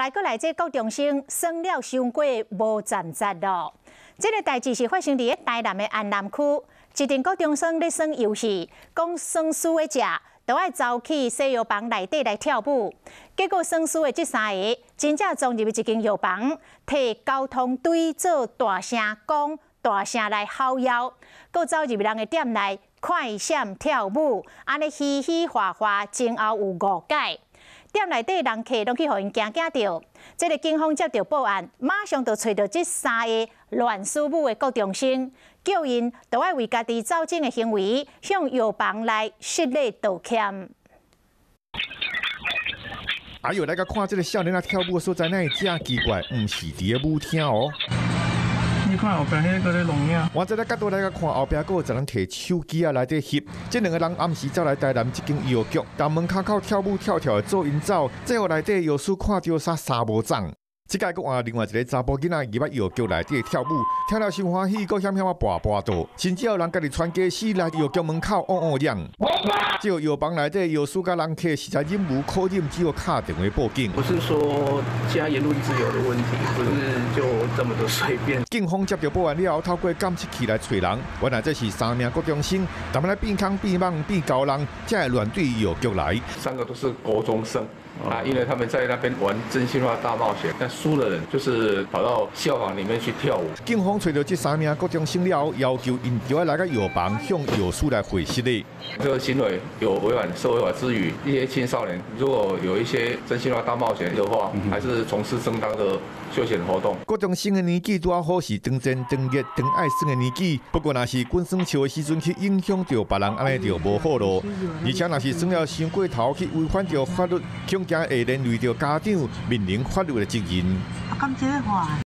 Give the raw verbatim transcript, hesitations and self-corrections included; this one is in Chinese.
来过来这高中生耍了伤过无站节咯。这个代志是发生伫台南的安南区，一阵高中生咧耍游戏，讲耍输的者就爱走去西药房内底来跳舞。结果耍输的这三个真正撞入一间药房，摕交通队做大声讲、大声来吼腰，搁走入人的店内快闪跳舞，安尼嘻嘻哈哈，前后有误解。 店内底人客拢去互因惊惊着，这个警方接到报案，马上就找到这三个乱输舞的高中生，叫因都爱为家己走证的行为向药房来失礼道歉。 哎呦，来个看这个少年仔跳舞的所在，哪会真奇怪？唔是伫个舞厅哦。 你看后壁迄个咧录影， 我这个角度来个看，后壁佫有一人摕手机啊来底翕。这两个人暗时走来台南这间药局，大门口口跳舞跳跳的做因走，最后内底药师看到啥三无长。这届佫换另外一个查甫囡仔入药局内底跳舞，跳了伤欢喜，佫险险啊跋跋倒，甚至有人家己穿假死来药局门口汪汪亮。只有药房内底药师甲人客实在忍无可忍，只有打电话报警。 不是说现在言论自由的问题，不是就这么的随便。 警方接到报案了后，透过监视器来找人，原来这是三名高中生，他们来变康变莽变高人，才会乱对药局来。 三个都是国中生。 啊，因为他们在那边玩真心话大冒险，但输的人就是跑到校房里面去跳舞。 警方找到这三名高中生了后，要求因就要来个药房向药师来回失礼。 这个行为有违反社会法之余，一些青少年如果有一些真心话大冒险的话，还是从事正当的休闲活动。 高中生的年纪拄啊好是当真当热当爱耍的年纪，不过若是滚耍笑的时阵去影响到别人，安尼就无好咯。而且若是耍了伤过头去违反到法律，恐惊会连累到家长面临法律的责任。